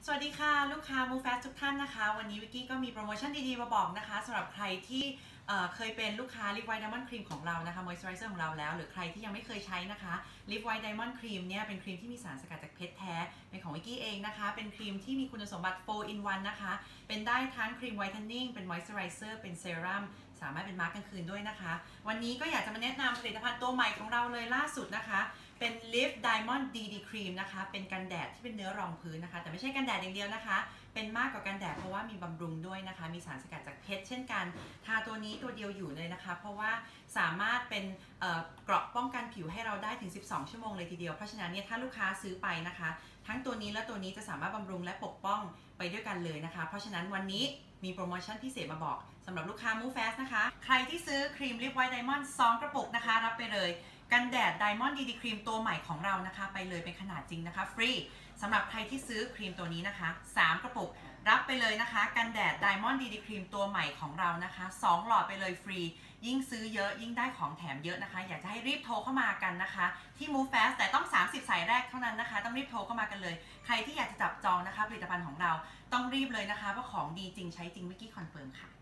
สวัสดีค่ะลูกค้า Move Fast ทุกท่านนะคะวันนี้วิกกี้ก็มีโปรโมชั่นดีๆมาบอกนะคะสำหรับใครที่เคยเป็นลูกค้า Live White Diamond Cream ของเรานะคะ Moisturizer ของเราแล้วหรือใครที่ยังไม่เคยใช้นะคะ Live White Diamond Cream เนี่ยเป็นครีมที่มีสารสกัดจากเพชรแท้เป็นของวิกกี้เองนะคะเป็นครีมที่มีคุณสมบัติ 4 in 1 นะคะเป็นได้ทั้งครีม Whitening เป็น Moisturizer เป็นเซรั่มสามารถเป็นมาร์กกลางคืนด้วยนะคะวันนี้ก็อยากจะมาแนะนำผลิตภัณฑ์ตัวใหม่ของเราเลยล่าสุดนะคะเป็น Live Diamond DD Cream นะคะเป็นกันแดดที่เป็นเนื้อรองพื้นนะคะแต่ไม่ใช่กันแดดอย่างเดียวนะคะเป็นมากกว่ากันแดดเพราะว่ามีบำรุงด้วยนะคะมีสารสกัดจากเพชรเช่นกันทาตัวนี้ตัวเดียวอยู่เลยนะคะเพราะว่าสามารถเป็นเกราะป้องกันผิวให้เราได้ถึง12ชั่วโมงเลยทีเดียวเพราะฉะนั้นเนี่ยถ้าลูกค้าซื้อไปนะคะทั้งตัวนี้และตัวนี้จะสามารถบำรุงและปกป้องไปด้วยกันเลยนะคะเพราะฉะนั้นวันนี้มีโปรโมชั่นพิเศษมาบอกสำหรับลูกค้า Move Fast นะคะใครที่ซื้อครีม Live White Diamond 2 กระปุกนะคะรับไปเลยกันแดด Diamond DD Cream ตัวใหม่ของเรานะคะไปเลยเป็นขนาดจริงนะคะฟรีสำหรับใครที่ซื้อครีมตัวนี้นะคะ3 กระปุกรับไปเลยนะคะกันแดด Diamond DD Cream ตัวใหม่ของเรานะคะ2 หลอดไปเลยฟรียิ่งซื้อเยอะยิ่งได้ของแถมเยอะนะคะอยากจะให้รีบโทรเข้ามากันนะคะที่ Move Fast แต่ต้อง30สายแรกเท่านั้นนะคะต้องรีบโทรเข้ามากันเลยใครที่อยากจะจับจองนะคะผลิตภัณฑ์ของเราต้องรีบเลยนะคะเพราะของดีจริงใช้จริงวิกกี้คอนเฟิร์มค่ะ